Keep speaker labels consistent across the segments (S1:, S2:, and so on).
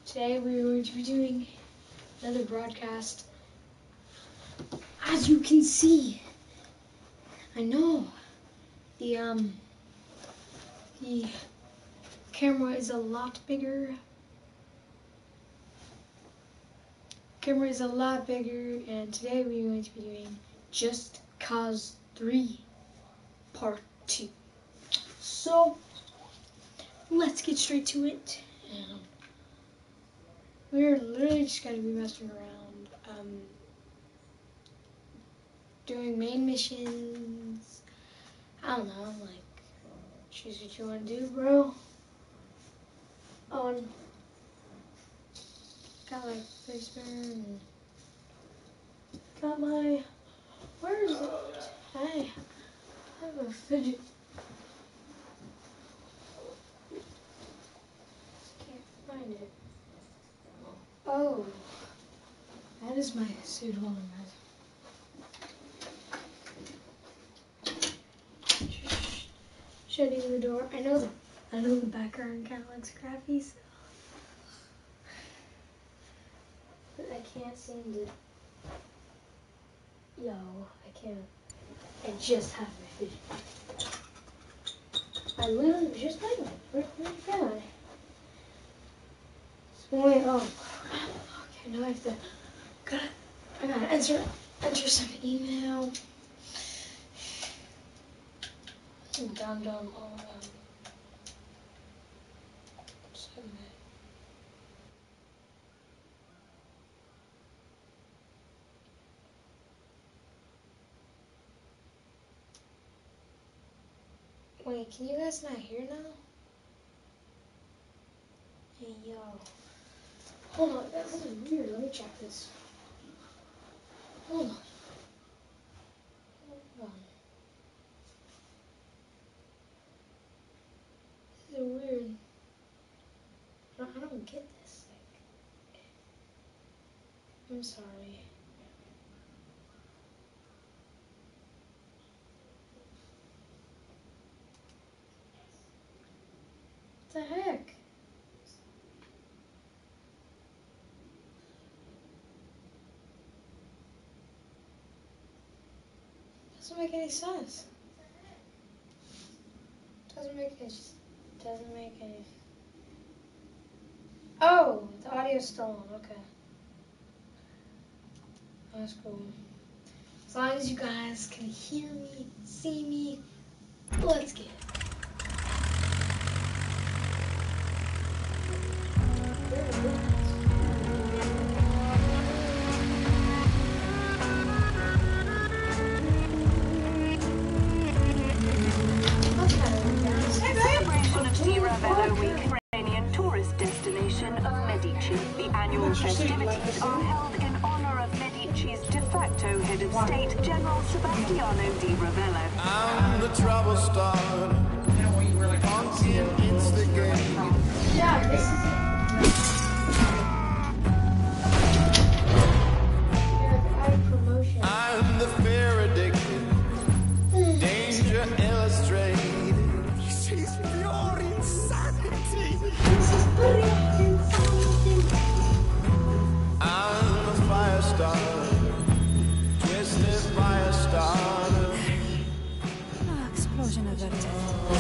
S1: Today we are going to be doing another broadcast. As you can see, I know the camera is a lot bigger. And today we are going to be doing Just Cause 3 Part 2. So let's get straight to it. We're literally just going to be messing around, doing main missions. I don't know, like, choose what you want to do, bro. Got my face burn. Got my, where is it? Hey, I have a fidget. Can't find it. Oh, that is my suit. Hold on, guys. Shutting the door. I know the background kind of looks crappy, so. But I can't seem to. Yo, I can't. I just have my fidget. I literally was just playing it. Where'd it go? Wait, oh. Okay, now I have to. I gotta enter some email. Dumb, all submit. Wait, can you guys not hear now? Hey, yo. Hold on, guys, this is weird. Let me check this. Hold on. This is weird. I don't get this. Like, I'm sorry. What the heck? Doesn't make any sense. Doesn't make any. Oh, the audio's still on. Okay, that's cool. As long as you guys can hear me, see me, let's get it.
S2: The annual festivities are held in honor of Medici's de facto head of state, General Sebastiano di Ravello.
S3: I'm the trouble starter. Pumpkin instigate.
S1: Yeah, this is it. Promotion.
S3: I'm the fear addicted. Danger illustrated. She's pure insanity.
S1: This is brilliant insanity.
S3: I'm a fire starter. Twisted fire starter.
S4: Explosion averted.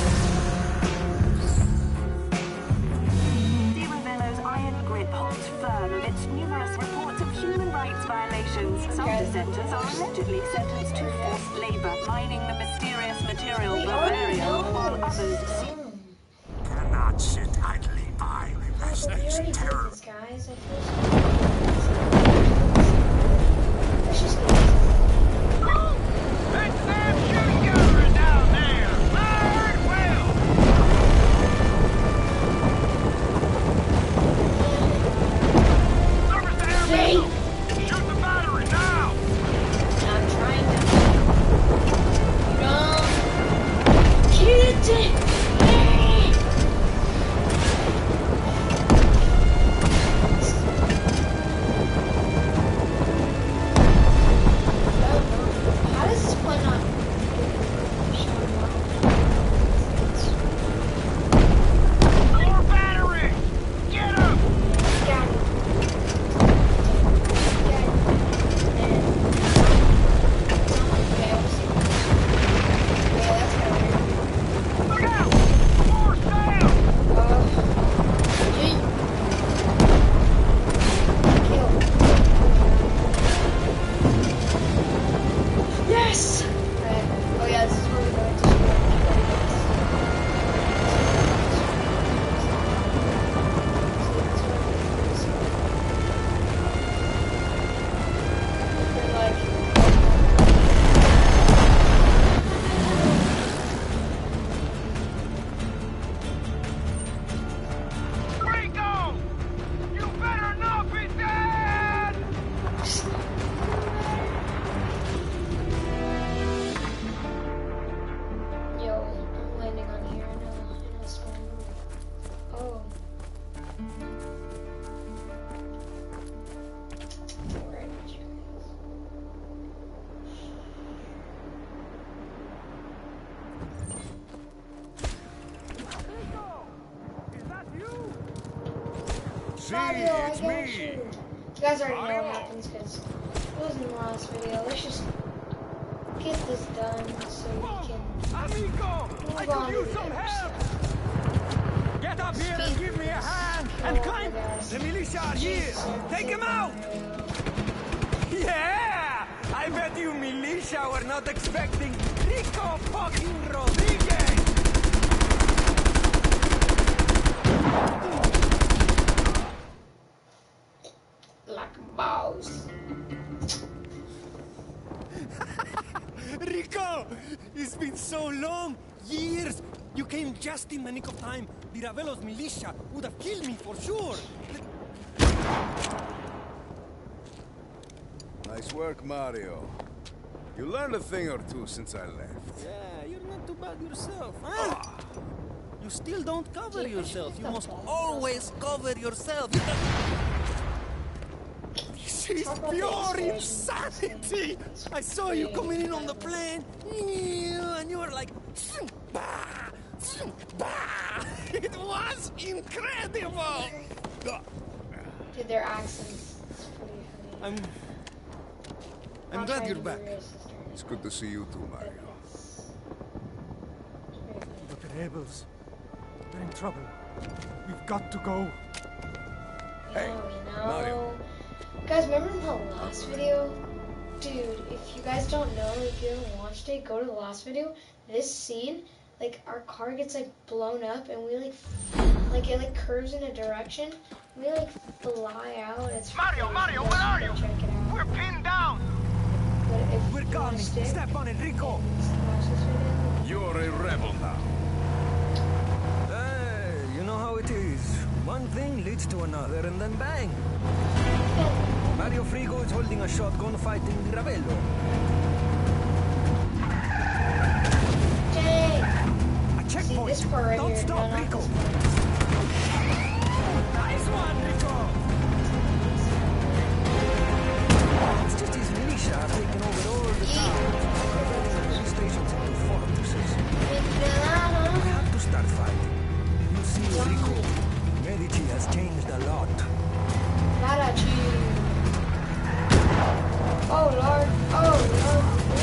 S2: Di Ravello's iron grip holds firm amidst numerous reports of human rights violations. Some dissenters are allegedly sentenced to forced labor, mining the mysterious material Bavaria, while others seek.
S5: Cannot sit idly by as
S1: We
S5: these
S1: already
S5: terror.
S1: did this, guys. I feel let's just go.
S5: Let's have shooting gathering down there. Very well. Service to
S1: Hey!
S5: air. Shoot the battery now.
S1: I'm trying to. Get it! Hey!
S5: See,
S1: Mario, I
S5: it's
S1: got
S5: me.
S1: you. You guys already know
S5: Mario.
S1: what happens because it was in the last video. Let's just get this done so we can
S5: Amigo, I
S1: move on
S5: could
S1: to
S5: use
S1: the
S5: some
S1: other
S5: help.
S1: stuff.
S5: Get up here and
S1: Speed
S5: give me a
S1: this.
S5: hand
S1: Kill
S5: and
S1: all
S5: climb.
S1: the guys.
S5: The militia are here. Take him out. Yeah! I bet you militia were not expecting Rico fucking Rodriguez!
S1: Like a boss.
S5: Rico! It's been so long! Years! You came just in the nick of time. The Ravelos militia would have killed me for sure!
S4: Nice work, Mario. You learned a thing or two since I left.
S5: Yeah, you're not too bad yourself, huh? You still don't cover yourself. You must always cover yourself. This is pure insanity! I saw you coming in on the plane, and you were like, "Bah, bah." It was incredible!
S1: Dude, their accents. It's pretty funny.
S5: I'm
S1: I'll
S5: glad
S1: try
S5: you're
S1: to
S5: back.
S1: be racist.
S4: It's good to see you too, Mario.
S1: It's pretty funny.
S5: But the rebels, they're in trouble. We've got to go.
S4: Hey,
S1: You know.
S4: Mario.
S1: Guys, remember in the last video? Dude, if you guys don't know, if you haven't watched it, go to the last video. This scene, like, our car gets, like, blown up, and we, like, it, like, curves in a direction. We, like, fly out. It's
S5: Mario,
S1: crazy.
S5: Mario,
S1: You
S5: where
S1: guys
S5: are
S1: should
S5: you?
S1: Check it out.
S5: We're pinned down.
S1: But if
S5: We're
S1: you wanna
S5: coming.
S1: stick,
S5: Step on it, Rico.
S1: watch this video.
S4: You're a rebel now.
S5: Hey, you know how it is. One thing leads to another, and then bang. Mario Frigo is holding a shotgun fighting the Ravello.
S1: Dang!
S5: A
S1: See,
S5: checkpoint.
S1: this part right
S5: Don't
S1: here.
S5: stop,
S1: no, not
S5: Rico.
S1: this part.
S5: Nice one, Rico. It's just his militia have taken over all the towns, converting the police stations into fortresses. We have to start fighting. You see, Rico, Medici has changed a lot.
S1: Marachi. Oh Lord. Oh Lord.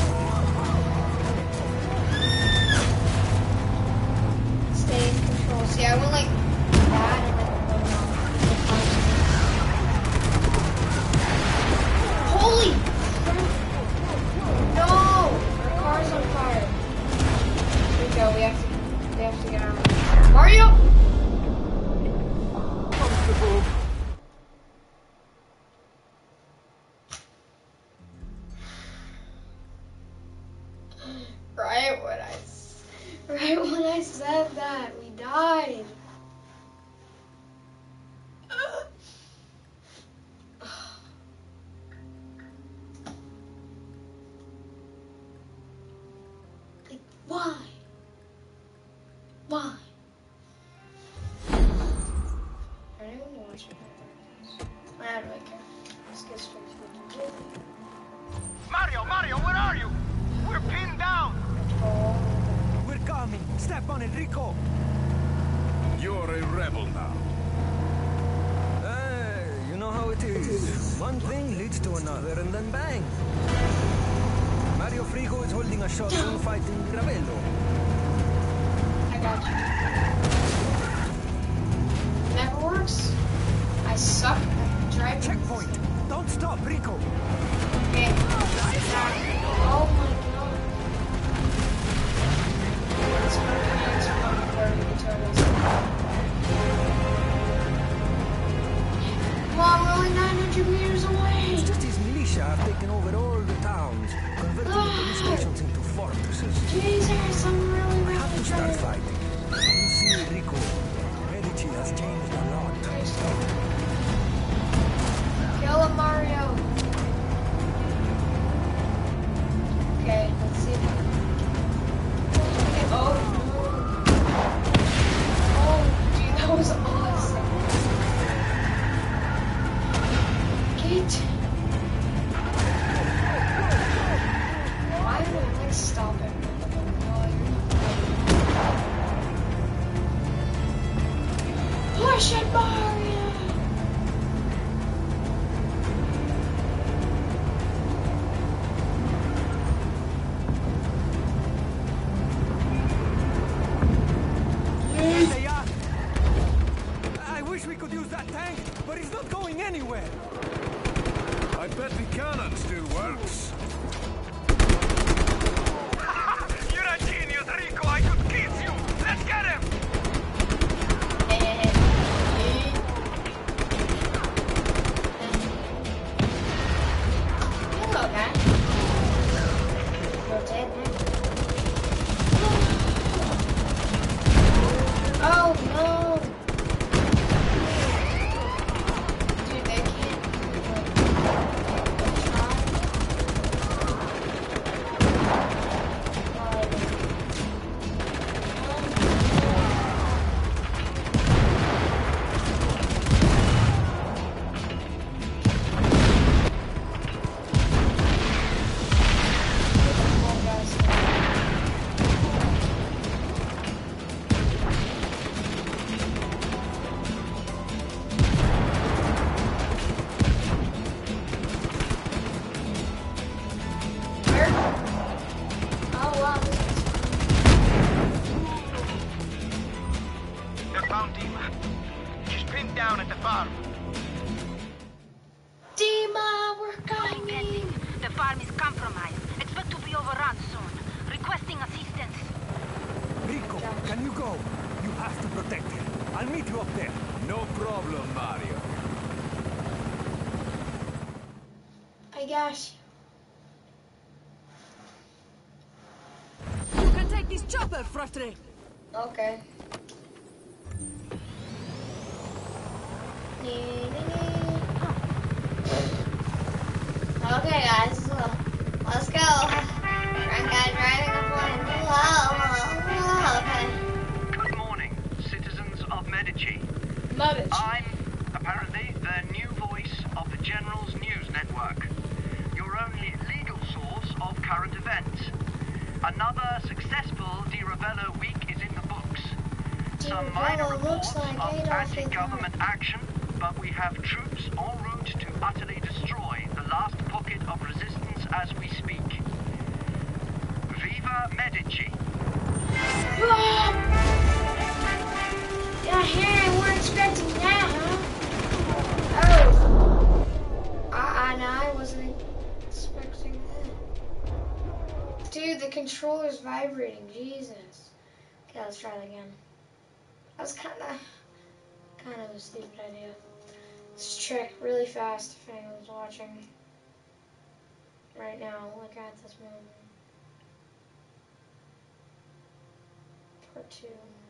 S1: Stay in control. See, I went like that and then holy crap. No! Our car's on fire. Here we go, we have to get out. Mario! Right when I said that, we died. Like, why? Why? Anyone watching? I don't really care. Let's get straight to the video.
S5: Mario, where are you? We're pinned down.
S1: Oh.
S5: We're coming. Step on it, Rico.
S4: You're a rebel now.
S5: Hey, you know how it is. One thing leads to another, and then bang. Mario Frigo is holding a shotgun fighting Ravello.
S1: I got you. Never works. I suck at driving.
S5: Checkpoint. Don't stop, Rico.
S1: Okay. Oh my god. Let's go to the next one before we turtles. Come on, we're only 900 meters away.
S5: It's just his militia have taken over all the towns, converting the police stations into fortresses.
S1: Jesus, I'm really,
S5: We have to start
S1: really
S5: fighting. You see, Rico, Medici has changed a lot.
S1: Kill him, Mario. Okay, let's see. Okay, oh. Oh, dude, that was awesome. Get. Why would I stop it? Push it, Mario!
S5: that tank, but he's not going anywhere.
S4: I bet the cannon still works.
S5: You're a genius, Rico. I could kiss you. Let's get him.
S1: Hello, guy. You're dead now. Oh no! Dude, they can't
S5: Down at the farm.
S1: Dima, we're coming.
S6: The farm is compromised. Expect to be overrun soon. Requesting assistance.
S5: Rico, can you go? You have to protect him. I'll meet you up there.
S4: No problem, Mario.
S1: I got
S6: You can take this chopper, Frosty.
S1: you. Okay. Okay, guys, let's go. Drunk guy driving a plane. Okay.
S7: Good morning, citizens of Medici.
S1: Medici.
S7: I'm apparently the new voice of the General's News Network, your only legal source of current events. Another successful Di Ravello week is in the books. Some minor reports of anti-government action, but we have troops en route to utterly destroy the last pocket of resistance as we speak. Viva Medici!
S1: Yeah, here I weren't expecting that, huh? Oh. No, I wasn't expecting that. Dude, the controller's vibrating. Jesus. Okay, let's try it again. That was kind of a stupid idea. Let's check really fast if anyone's watching right now, like at this moment. Part 2.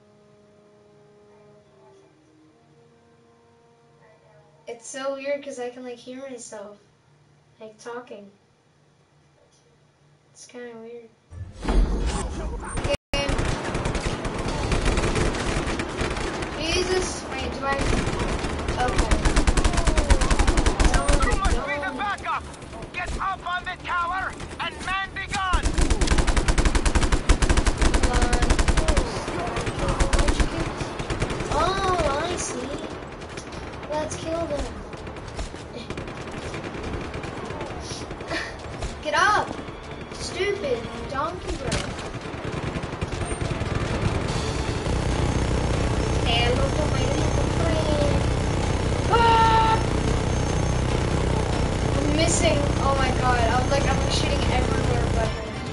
S1: It's so weird because I can like hear myself like talking. It's kind of weird. Okay. Jesus, wait, do I? Okay.
S5: You must be the backup! Get up on the tower and man the gun!
S1: Oh, I see. Let's kill them. Get up! Stupid donkey bro. Stand up for my little friend. Ah! I'm missing. Oh my god. I'm like shooting everywhere but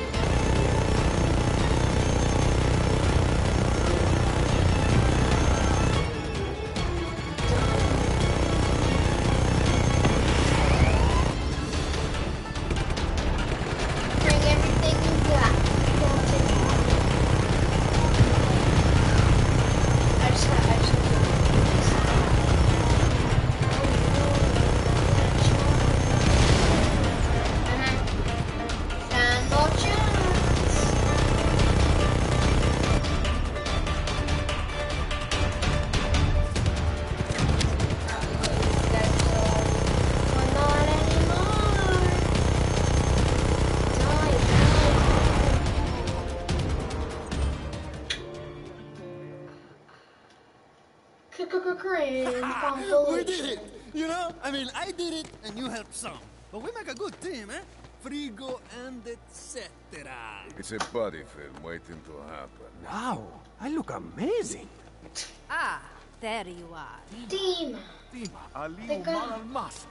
S8: We did it! You know, I mean, I did it and you helped some. But we make a good team, eh? Frigo and etc.
S4: It's a buddy film waiting to happen.
S5: Wow, I look amazing.
S6: Ah, There you are.
S1: Dima.
S9: Dima, Ali
S1: The guy.
S9: Umar al-Masri.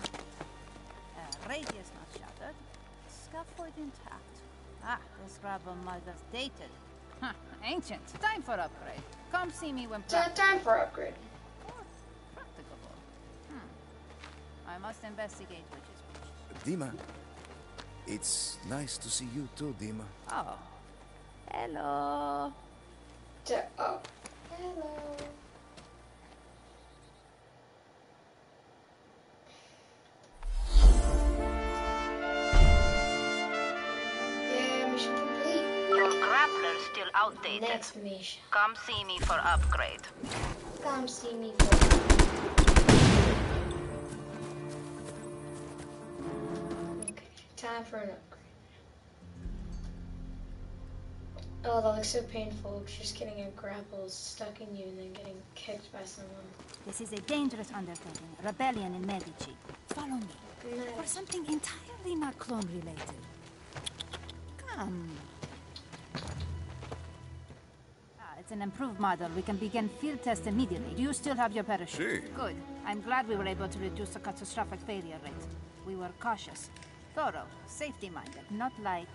S6: Radius not shattered. Scaffold intact. Ah, this grabber mother's dated. Huh, ancient. Time for upgrade. Come see me when
S1: Time for upgrade.
S6: practicable. I must investigate which is which.
S4: Dima, it's nice to see you too, Dima.
S6: Oh. Hello.
S1: Oh. Hello. Yeah, mission complete.
S6: Your grappler's still outdated.
S1: Next mission.
S6: Come see me for upgrade.
S1: Come see me for. Okay, time for an upgrade. Oh, that looks so painful. Just getting a grapple stuck in you and then getting kicked by someone.
S6: This is a dangerous undertaking. Rebellion in Medici. Follow me. For something entirely not clone related. Come. It's an improved model. We can begin field test immediately. Do you still have your parachute?
S4: Si.
S6: Good. I'm glad we were able to reduce the catastrophic failure rate. We were cautious, thorough, safety-minded, not like...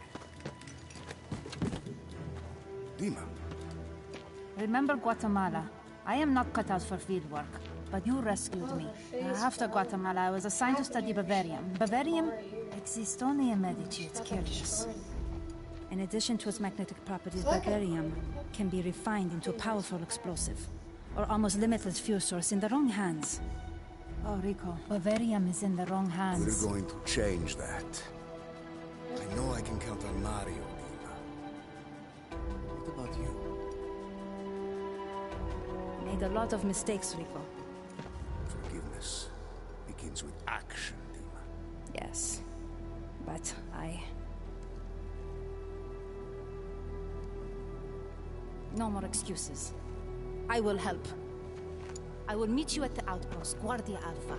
S4: Dima,
S6: Remember Guatemala? I am not cut out for field work, but you rescued me. After Guatemala, I was assigned to study Bavarium. Bavarium exists only in Medici. It's curious. In addition to its magnetic properties, Bavarium can be refined into a powerful explosive, or almost limitless fuel source in the wrong hands. Oh, Rico, Bavarium is in the wrong hands.
S4: we're going to change that. I know I can count on Mario, Dima. What about you?
S6: Made a lot of mistakes, Rico.
S4: Forgiveness begins with action, Dima.
S6: Yes, but No more excuses. I will help. I will meet you at the outpost, Guardia Alpha.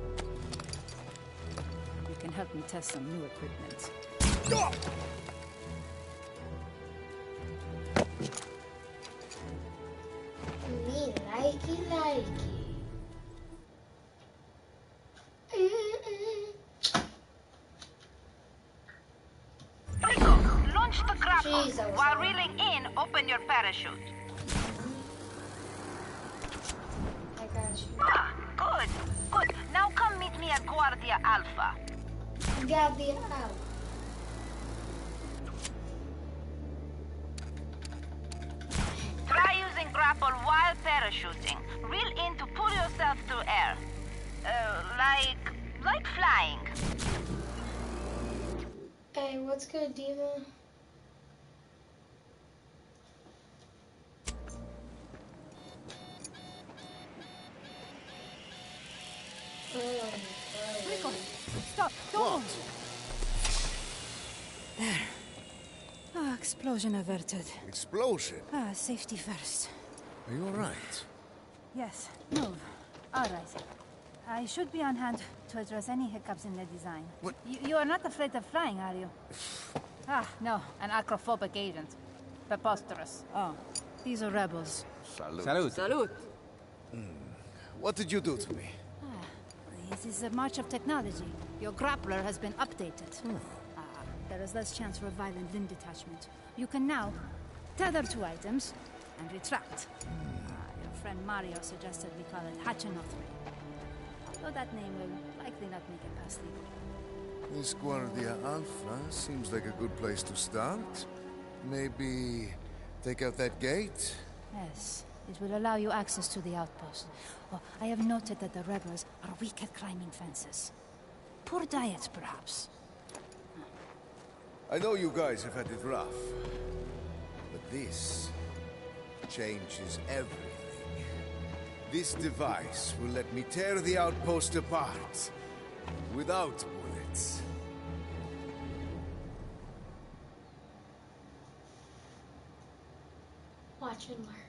S6: You can help me test some new equipment.
S1: Me likey.
S6: Rico, launch the grapple.
S1: Jeez, that was
S6: While
S1: hard.
S6: reeling in, open your parachute.
S1: I got you.
S6: Ah, good, good. Now come meet me at Guardia Alpha.
S1: Got the out.
S6: Try using grapple while parachuting. Reel in to pull yourself through air. Like flying.
S1: Hey, what's good, Dima?
S6: Rico, stop, don't move. There. Ah, explosion averted.
S4: Explosion?
S6: Ah, safety first.
S4: Are you alright?
S6: Yes, move. All right. I should be on hand to address any hiccups in the design.
S4: What?
S6: You are not afraid of flying, are you? No, an acrophobic agent. Preposterous. Oh, these are rebels.
S4: Salud.
S10: Salud.
S4: What did you do to me?
S6: This is a march of technology. Your grappler has been updated. There is less chance for a violent limb detachment. You can now tether to items and retract. Your friend Mario suggested we call it Hachinotri. Though that name will likely not make it past legal.
S4: This Guardia Alpha seems like a good place to start. Maybe take out that gate?
S6: Yes, it will allow you access to the outpost. Oh, I have noted that the rebels are weak at climbing fences. Poor diet, perhaps.
S4: I know you guys have had it rough, but this changes everything. This device will let me tear the outpost apart without bullets.
S1: Watch and learn.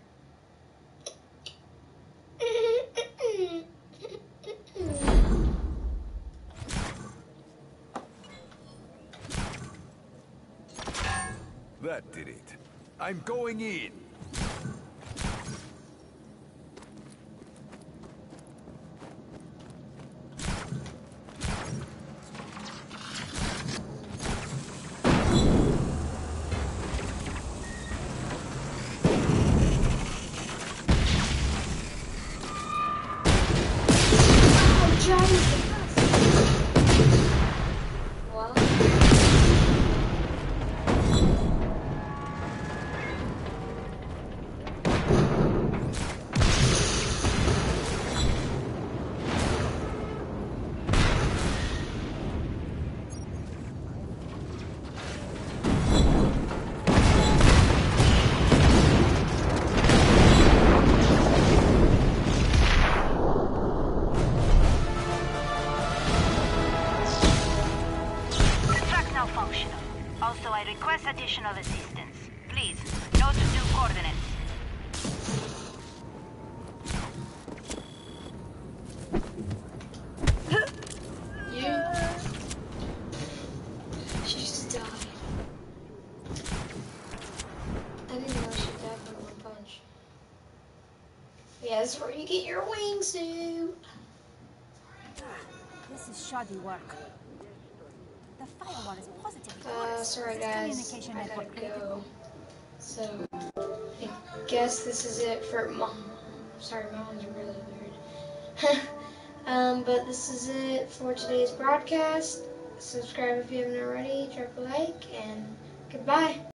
S9: That did it. I'm going in. so I request additional assistance. Please, note new coordinates.
S1: She just died. I didn't know she died from one punch. Yeah, this is where you get your wingsuit.
S6: This is shoddy work. The firewall is positively
S1: sorry guys, I gotta go. So, I guess this is it for Mom. Sorry, Mom's really weird. But this is it for today's broadcast. Subscribe if you haven't already, drop a like, and goodbye.